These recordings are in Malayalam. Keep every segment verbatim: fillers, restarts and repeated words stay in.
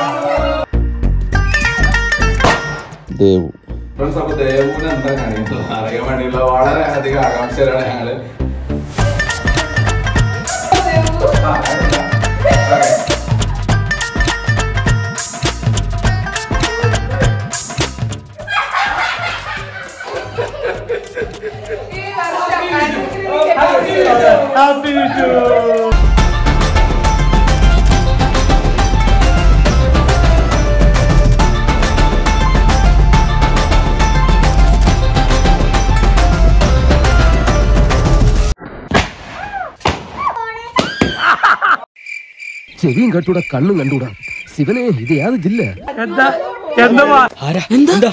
ദേവു ഫ്രണ്ട്സ്, അപ്പൊ ദേവുവിന് എന്താ കാണിക്കുന്നത് അറിയാൻ വേണ്ടിയുള്ള വളരെ അധികം ആകാംക്ഷയിലാണ് ഞങ്ങള്. ഹാപ്പി വിഷു. ചെവിയും കണ്ടൂടാ കണ്ണും കണ്ടൂടാ. ശിവനെ ഇത് യാത് ജില്ല. എന്താ എന്താ എന്താ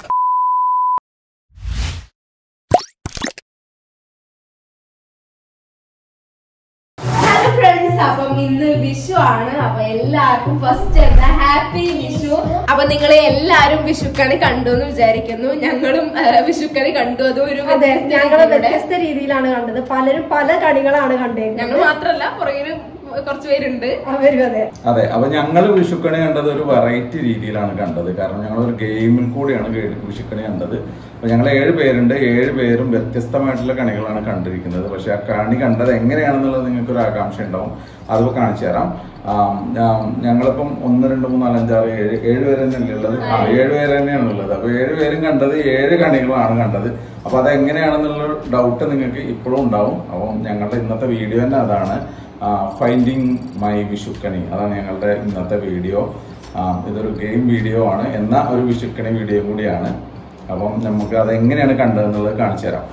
അപ്പം ഇന്ന് വിഷു ആണ്. അപ്പൊ എല്ലാവർക്കും ഫസ്റ്റ് എന്താ ഹാപ്പി വിഷു. അപ്പൊ നിങ്ങളെ എല്ലാരും വിഷുക്കണി കണ്ടു എന്ന് വിചാരിക്കുന്നു. ഞങ്ങളും വിഷുക്കണി കണ്ടു. അത് ഒരു ഞങ്ങൾ വ്യത്യസ്ത രീതിയിലാണ് കണ്ടത്. പലരും പല കണികളാണ് കണ്ടത്. ഞങ്ങൾ മാത്രല്ല പുറകിലും കുറച്ച് പേരുണ്ട്. അതെ, അപ്പൊ ഞങ്ങള് വിഷുക്കണി കണ്ടത് ഒരു വെറൈറ്റി രീതിയിലാണ് കണ്ടത്. കാരണം ഞങ്ങൾ ഒരു ഗെയിമിൽ കൂടിയാണ് വിഷുക്കണി കണ്ടത്. അപ്പൊ ഞങ്ങൾ ഏഴ് പേരുണ്ട്. ഏഴ് പേരും വ്യത്യസ്തമായിട്ടുള്ള കണികളാണ് കണ്ടിരിക്കുന്നത്. പക്ഷെ ആ കണി കണ്ടത് എങ്ങനെയാണെന്നുള്ളത് നിങ്ങൾക്ക് ഒരു ആകാംക്ഷ ഉണ്ടാവും. അത് കാണിച്ചു തരാം. ഞങ്ങളിപ്പം ഒന്ന് രണ്ട് മൂന്ന് നാല് അഞ്ചാറ് ഏഴ് ഏഴ് പേര് തന്നെയല്ലേ ഉള്ളത്. ആ ഏഴ് പേര് തന്നെയാണ് ഉള്ളത്. അപ്പൊ ഏഴ് പേരും കണ്ടത് ഏഴ് കണികളാണ് കണ്ടത്. അപ്പൊ അത് എങ്ങനെയാണെന്നുള്ള ഡൗട്ട് നിങ്ങൾക്ക് ഇപ്പോഴും ഉണ്ടാവും. അപ്പം ഞങ്ങളുടെ ഇന്നത്തെ വീഡിയോ തന്നെ അതാണ്, ഫൈൻഡിങ് മൈ വിഷുക്കണി. അതാണ് ഞങ്ങളുടെ ഇന്നത്തെ വീഡിയോ. ഇതൊരു ഗെയിം വീഡിയോ ആണ്, എന്നാൽ ഒരു വിഷുക്കണി വീഡിയോ കൂടിയാണ്. അപ്പം നമുക്ക് അതെങ്ങനെയാണ് കണ്ടതെന്നുള്ളത് കാണിച്ചു തരാം.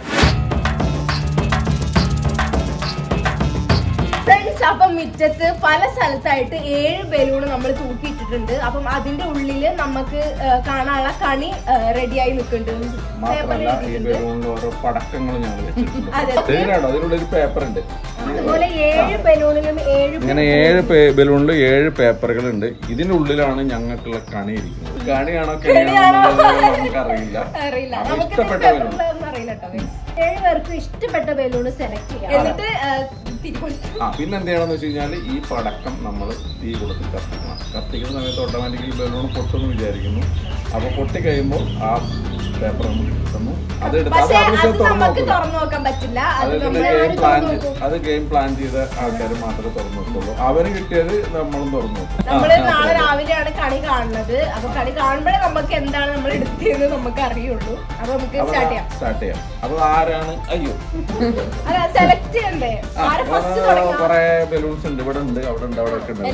അപ്പം മിറ്റത്ത് പല സ്ഥലത്തായിട്ട് ഏഴ് ബലൂൺ നമ്മൾ തൂക്കിയിട്ടിട്ടുണ്ട്. അപ്പം അതിന്റെ ഉള്ളില് നമുക്ക് കാണാനുള്ള കണി റെഡിയായി നിൽക്കുന്നുണ്ട്. അതുപോലെ ഏഴ് ബലൂണിലും ഏഴ് ഇങ്ങനെ ഏഴ് ബലൂണിൽ ഏഴ് പേപ്പറുകൾ ഉണ്ട്. ഇതിന്റെ ഉള്ളിലാണ് ഞങ്ങൾക്കുള്ള കണി ഇരിക്കുന്നത്. കണിയാണോ കണിയാണോ നമുക്ക് അറിയില്ല. അറിയില്ല ഇഷ്ടപ്പെട്ട ബലൂൺ ഏഴ് പേർക്ക് ഇഷ്ടപ്പെട്ട ബലൂണ് സെലക്ട് ചെയ്യാം. എന്നിട്ട് ആ പിന്നെ എന്ത് ചെയ്യണമെന്ന് വെച്ച് കഴിഞ്ഞാൽ ഈ പടക്കം നമ്മൾ തീ കൊടുത്ത് കത്തിക്കണം. കത്തിക്കുന്ന സമയത്ത് ഓട്ടോമാറ്റിക്കലി ബലൂൺ പൊട്ടുമെന്ന് വിചാരിക്കുന്നു. അപ്പൊ പൊട്ടി കഴിയുമ്പോൾ ആ പേപ്പർ നമുക്ക് കിട്ടുന്നു. അത് എടുത്ത് അത് ആവശ്യം തുറന്നു നോക്കാം. അത് ഗെയിം പ്ലാൻ ചെയ്ത ആൾക്കാർ മാത്രമേ തുറന്നു നോക്കുള്ളൂ. അവര് കിട്ടിയത് നമ്മളും തുറന്നു നോക്കും. നമ്മള് നാളെ രാവിലെയാണ് കണി കാണുന്നത്. അപ്പൊ കണി കാണുമ്പോഴേ നമുക്ക് എന്താണ് നമ്മൾ എടുത്തത് നമുക്ക് അറിയുള്ളൂ. അപ്പൊ നമുക്ക് സ്റ്റാർട്ട് ചെയ്യാം സ്റ്റാർട്ട് ചെയ്യാം അപ്പൊ ആരാണ്? അയ്യോ, അല്ല സെലക്ട് ചെയ്യണ്ടേ? കൊറേ ബലൂൺസ് ഉണ്ട്. ഇവിടെ ഉണ്ട്, അവിടെ ഉണ്ട്, അവിടെ ഒക്കെ ഉണ്ട്.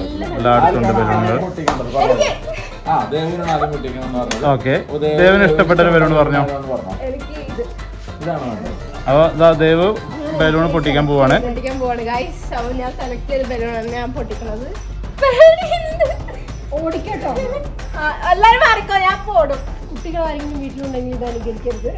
ആ ദേവിനാണ് ആദ്യം പൊട്ടിക്കണം പറഞ്ഞത്. ഓക്കെ, ദേവിന് ഇഷ്ടപ്പെട്ട ഒരു ബലൂൺ പറഞ്ഞോ. ഇതാണ് വേണ്ടത്. അപ്പൊ ദേവ് ബലൂൺ പൊട്ടിക്കാൻ പോവാണ്. പൊട്ടിക്കാൻ പോവാണ് ഗൈസ്. അപ്പൊ ഞാൻ സെലക്ട് ചെയ്ത ബലൂണാണ് ഞാൻ പൊട്ടിക്കുന്നത്. ഓടിക്കട്ടോ, എല്ലാരും മാറിക്കോ, ഞാൻ പോടും. കുട്ടികൾ ആരെങ്കിലും വീട്ടിലുണ്ടെങ്കിൽ ഇത് അനുകരിക്കരുത്.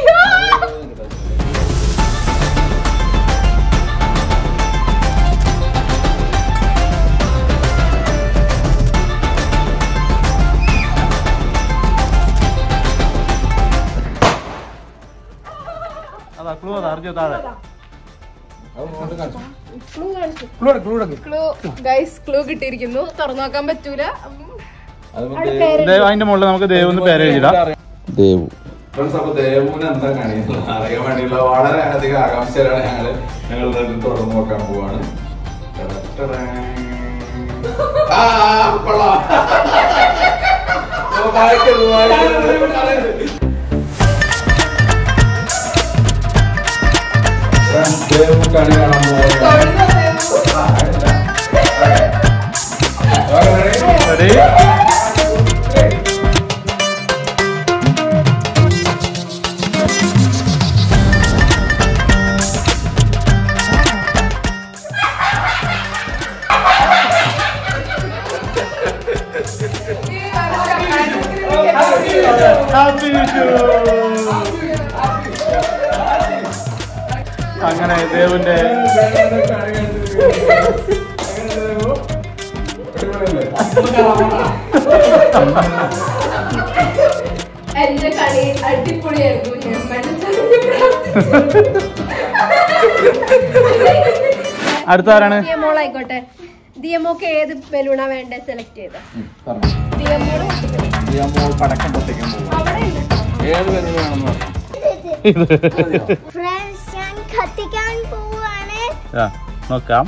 ക്ലൂ അറിഞ്ഞോ താഴെ. ക്ലൂ കിട്ടിയിരിക്കുന്നു. തുറന്നു നോക്കാൻ പറ്റൂല. അതിന്റെ മുകളിൽ നമുക്ക് ദേവ് എന്ന് പേര് എഴുതിടാം. ദേവു. അപ്പൊ ദേവുവിന് എന്താ കാണിക്കുന്നത് അറിയാൻ വേണ്ടിയുള്ള വളരെ അധികം ആകാംക്ഷയിലാണ് ഞങ്ങള് ഞങ്ങൾ തുറന്നു നോക്കാൻ പോവാണ്. ദേവു കണി കാണാൻ അങ്ങനെ ദേവന്റെ എന്റെ കളി അടിപൊളിയായിരുന്നു. ഞാൻ അടുത്ത ആരാണ്? മോളായിക്കോട്ടെ. ദിയമോക്ക് ഏത് ബലൂണാ വേണ്ടേ സെലക്ട് ചെയ്ത പടക്കം പൊട്ടിക്കാൻ പോകും. ഏത് ബലൂൺ വേണമെന്ന് പറഞ്ഞു. നോക്കാം.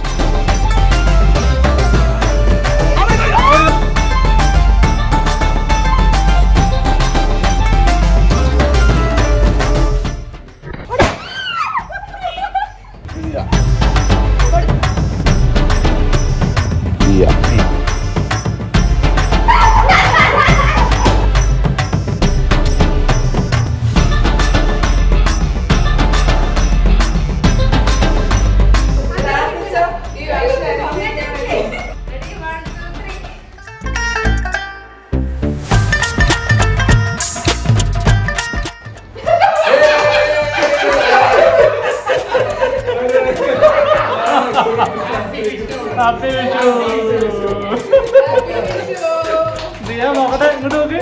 നോക്കട്ടെ ഇങ്ങോട്ട് നോക്ക്.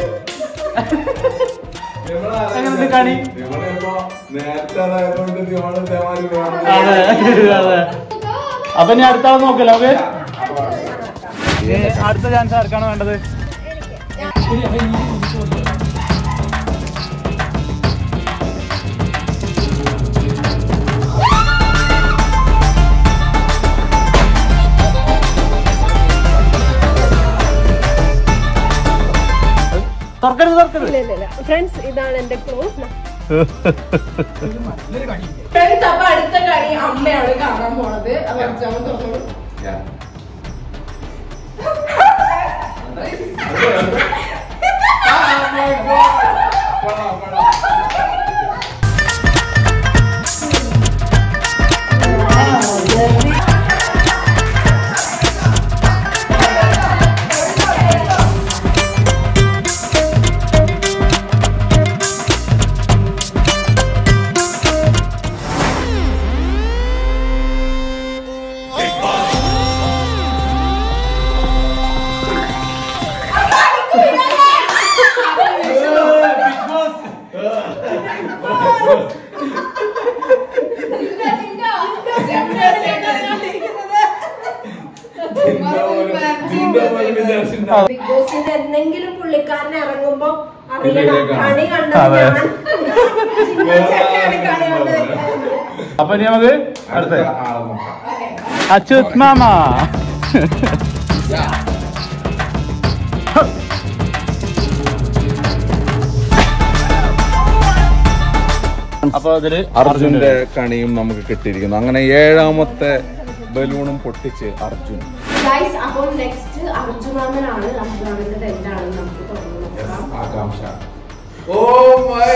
എങ്ങനെ കാണി? അതെ അതെ. അപ്പൊ ഞാൻ അടുത്ത ആൾ നോക്കല്ലോ. ഓക്കെ, അടുത്ത ചാൻസ് ആർക്കാണ് വേണ്ടത്? തുറക്കരുത് തുറക്കരുത്. ഫ്രണ്ട്സ് ഇതാണ് എന്റെ ക്ലൂ. ഫ്രണ്ട്സ് അപ്പൊ അടുത്ത കളി അമ്മയാണ് കാണാൻ പോണത്. അപ്പൊ അച്ഛാമ്മ തുറന്നോളൂ. ബിഗ് ബോസിന്റെ എന്തെങ്കിലും പുള്ളിക്കാരൻ ഇറങ്ങുമ്പോ അറിയണം കണി കണ്ടത് അപ്പൊ ഇനി നമുക്ക് അടുത്ത അച്യുത് മാമ. അപ്പൊ അതില് അർജുന്റെ കണിയും നമുക്ക് കിട്ടിയിരിക്കുന്നു. അങ്ങനെ ഏഴാമത്തെ ബലൂണും പൊട്ടിച്ച് അർജുൻ. അപ്പോൾ നെക്സ്റ്റ് അർജുനാമനാണ്. അർജുനാമന്റെ എന്താണെന്ന് നമുക്ക് തുറന്നു നോക്കാം. ആകാംക്ഷ. ഓ മൈ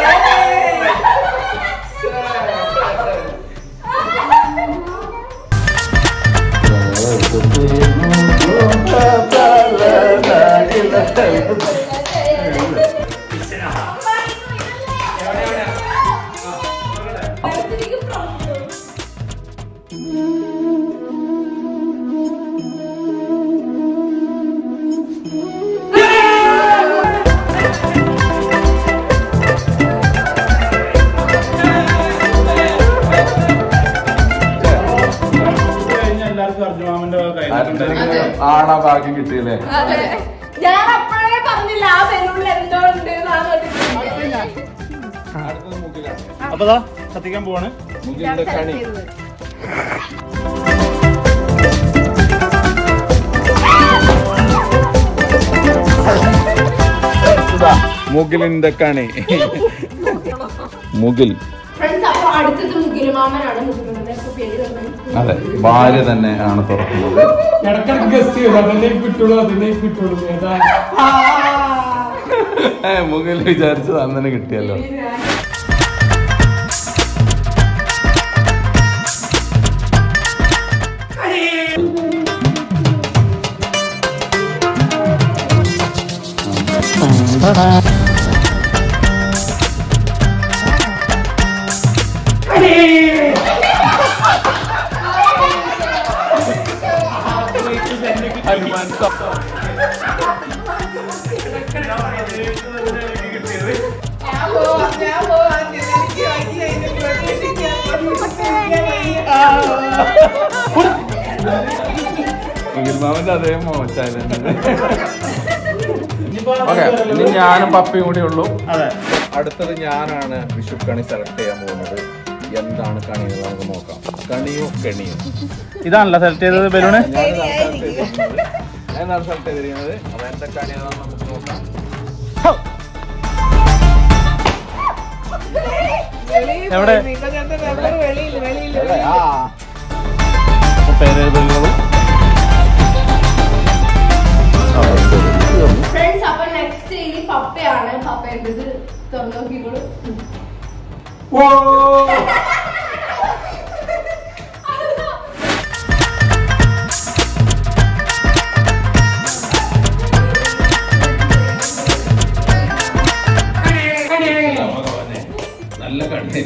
ആണാ ഭാഗ്യം കിട്ടിയല്ലേ? ഞാൻ അപ്പോഴേ പറഞ്ഞില്ല ആ ബലൂണിൽ എന്തോ ഉണ്ട്. അപ്പൊ കത്തിക്കാൻ പോവാണ്. മുകിലിന്റെ കണി. മുകിലിന്റെ കണി. മുകിൽ. അതെ, ഭാര്യ തന്നെ ആണ് തുറക്കുന്നത്. മുകിൽ വിചാരിച്ചത് അന്നെ കിട്ടിയല്ലോ. മുകിൽമാമന്റെ അതേ മോശമായിരുന്നു. ഓക്കെ, ഇനി ഞാനും പപ്പയും കൂടി ഉള്ളൂ. അതെ, അടുത്തത് ഞാനാണ് വിഷുക്കണി സെലക്ട് ചെയ്യാൻ പോകുന്നത്. എന്താണ് കണി എന്ന് നമുക്ക് നോക്കാം. കണിയോ കെണിയോ? ഇതാണല്ലോ സെലക്ട് ചെയ്തത് ബലൂണ്. എന്താണ് സെലക്ട് ചെയ്തിരിക്കുന്നത്? അപ്പൊ എന്താ കണിയാണെന്ന് നമുക്ക് നോക്കാം. എവിടെ പേരെഴുതുന്നത്? ഫ്രണ്ട്സ്, അപ്പൊ നെക്സ്റ്റ് ഇനി പപ്പയാണ്. പപ്പയുടെ ഇത് തുറന്നു നോക്കിക്കോളൂ. നല്ല കണ്ണി.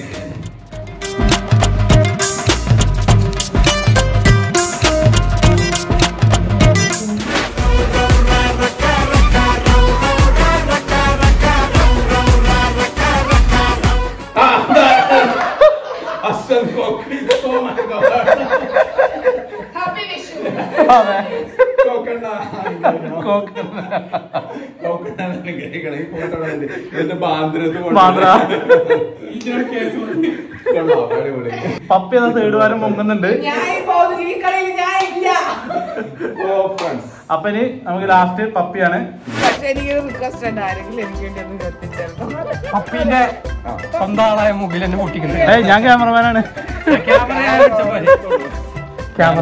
ഹാപ്പി വിഷു. പപ്പി എന്ന തേടുവാനും മുങ്ങുന്നുണ്ട്. അപ്പൊ ഇനി നമുക്ക് ലാസ്റ്റ് പപ്പിയാണ്. പപ്പിന്റെ സ്വന്തം ആളായ മുകിൽ എന്നെ പൊട്ടിക്കുന്നത്. ഏയ് ഞാൻ ക്യാമറമാനാണ്. ക്യാമറ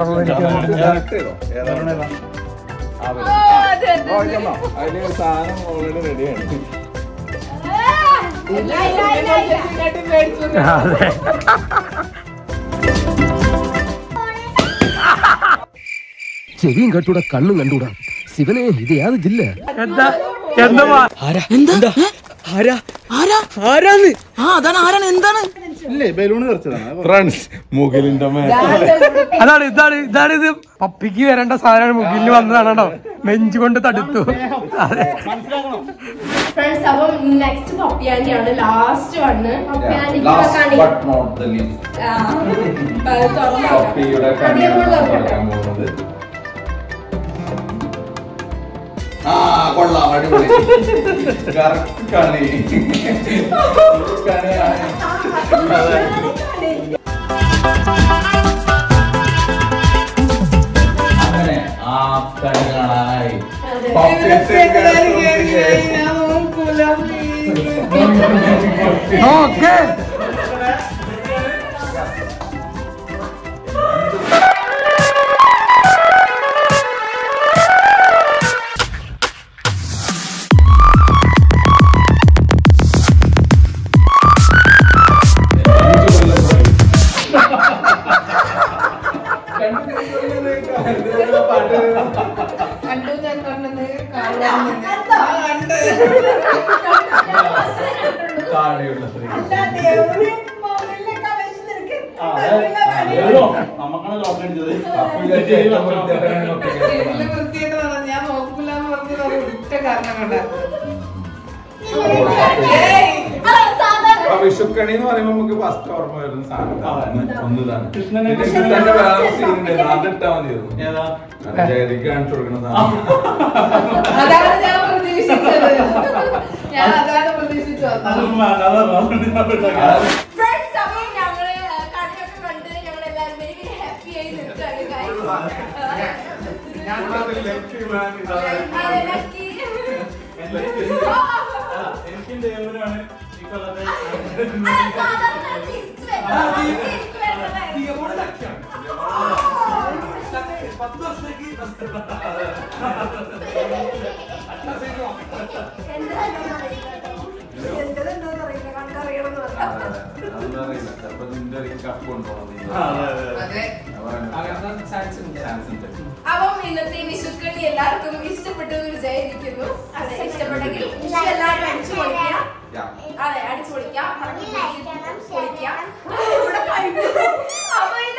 അതില് സാധനം ഓൾറെഡി റെഡിയാണ്. ചെവിയും കട്ടൂടാ കണ്ണും കണ്ടൂടാ ശിവനെ ഇത് യാത് ജില്ല എന്താ എന്താ ഇല്ലേ ബലൂണ് തെറിച്ചതാണ്. ഫ്രണ്ട്സ്, മുകിലിന്റെ അതാണ് ഇതാണ് ഇതാണ് ഇത് പപ്പിക്ക് വരേണ്ട സാധനമാണ് മുകിലിന് വന്നതാണോ നെഞ്ചു കൊണ്ട് തടുത്തു. മനസ്സിലാക്കണം ഫ്രണ്ട്സ്. അപ്പം നെക്സ്റ്റ് പപ്പിയാനിയാണ് ലാസ്റ്റ് വണ്. പപ്പിയാനിക്ക് പപ്പിയുടെ കണിയാണ്. ആ കൊള്ളാം, അടിപൊളി. കറക്റ്റ് കളി. അങ്ങനെ ആ കണി കാണാനായി ഓക്കെ. നമുക്കാണ് ലോക്കടിച്ചത്. ഞാൻ നോക്കൂലെന്ന് പറഞ്ഞത് ഒറ്റ കാരണം കൊണ്ടാ. വിഷുക്കണി എന്ന് പറയുമ്പോ നമുക്ക് ഫസ്റ്റ് ഓർമ്മ വരുന്ന സാധനം ഒന്നിതാണ്. കൃഷ്ണന്റെ വേറെ സീനുണ്ട്, അതിട്ടാ മതിയായിരുന്നു. ജയതിക്ക് കാണിച്ചു കൊടുക്കുന്ന സാധനം. അതാണ് ഞാൻ പ്രതീക്ഷിച്ചത്. ഞാൻ അതാണ് പ്രതീക്ഷിച്ചത്. ഫ്രണ്ട്സ്, അപ്പൊ ഞങ്ങള് കണിയൊക്കെ കണ്ട് ഞങ്ങൾ എല്ലാവരും വെരി വെരി ഹാപ്പി ആയി നിൽക്കുകയാണ് ഗൈസ്. അപ്പം ഇന്നത്തെ വിഷുക്കണി എല്ലാവർക്കും ഇഷ്ടപ്പെട്ടു എന്ന് വിചാരിക്കുന്നു. അതെ, ഇഷ്ടപ്പെട്ടെങ്കിൽ വിഷു എല്ലാവരും അടിച്ചു പൊളിക്കാം. അതെ, അടിച്ചു പൊളിക്കാം, പൊളിക്കാം. അപ്പൊ